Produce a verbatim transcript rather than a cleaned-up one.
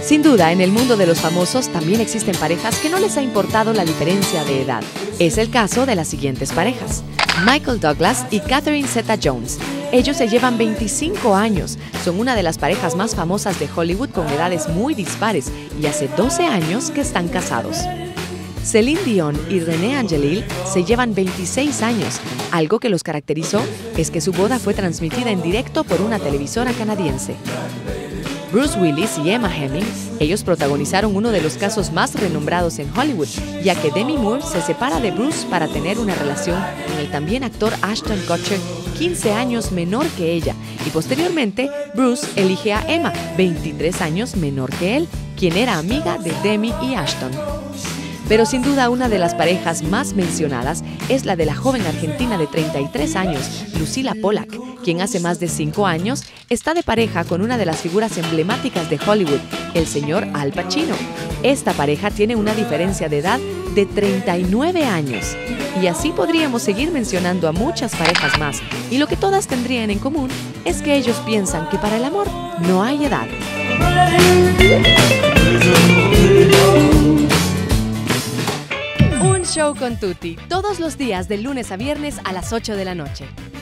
Sin duda, en el mundo de los famosos también existen parejas que no les ha importado la diferencia de edad. Es el caso de las siguientes parejas: Michael Douglas y Catherine Zeta-Jones. Ellos se llevan veinticinco años, son una de las parejas más famosas de Hollywood con edades muy dispares y hace doce años que están casados. Celine Dion y René Angelil se llevan veintiséis años. Algo que los caracterizó es que su boda fue transmitida en directo por una televisora canadiense. Bruce Willis y Emma Heming, ellos protagonizaron uno de los casos más renombrados en Hollywood, ya que Demi Moore se separa de Bruce para tener una relación con el también actor Ashton Kutcher, quince años menor que ella, y posteriormente Bruce elige a Emma, veintitrés años menor que él, quien era amiga de Demi y Ashton. Pero sin duda una de las parejas más mencionadas es la de la joven argentina de treinta y tres años, Lucila Pollack, quien hace más de cinco años está de pareja con una de las figuras emblemáticas de Hollywood, el señor Al Pacino. Esta pareja tiene una diferencia de edad de treinta y nueve años. Y así podríamos seguir mencionando a muchas parejas más, y lo que todas tendrían en común es que ellos piensan que para el amor no hay edad. Un show con Tutti, todos los días de lunes a viernes a las ocho de la noche.